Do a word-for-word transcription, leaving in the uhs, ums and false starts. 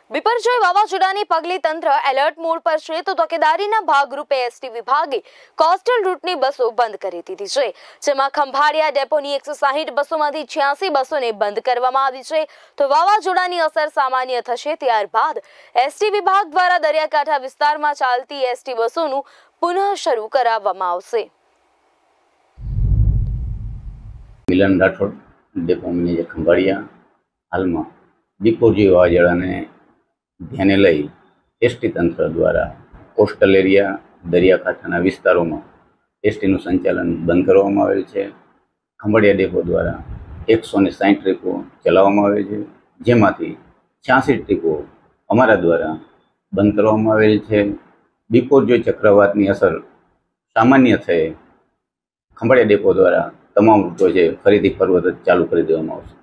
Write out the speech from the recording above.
બિપરજોય વાવાઝોડાને પગલે તંત્ર એલર્ટ મોડ પર છે તો તકેદારીના ભાગરૂપે એસટી વિભાગે કોસ્ટલ રૂટની બસો બંધ કરી દીધી છે, જેમાં ખંભાળિયા ડેપોની એકસો સાહીઠ બસોમાંથી છ્યાસી બસોને બંધ કરવામાં આવી છે તો વાવાઝોડાની અસર સામાન્ય થશે ત્યારબાદ એસટી વિભાગ દ્વારા દરિયાકાંઠા વિસ્તારમાં ચાલતી એસટી બસોનું પુનઃ શરૂ કરાવવામાં આવશે। Milan Rathod, depot manager Khambhalia. હાલમાં બિપરજોય વાવાઝોડાને ધ્યાને લઈ એસટી તંત્ર દ્વારા કોસ્ટલ એરિયા દરિયાકાંઠાના વિસ્તારોમાં એસટીનું સંચાલન બંધ કરવામાં આવેલ છે। ખંભાળિયા ડેપો દ્વારા એકસો ને સાહીઠ ટ્રીપો ચલાવવામાં આવે છે, જેમાંથી છ્યાસી ટ્રીપો અમારા દ્વારા બંધ કરવામાં આવેલ છે। બિપરજોય ચક્રવાતની અસર સામાન્ય થઈ ખંભાળિયા ડેપો દ્વારા તમામ રૂટો છે ફરીથી ફરવત ચાલુ કરી દેવામાં આવશે।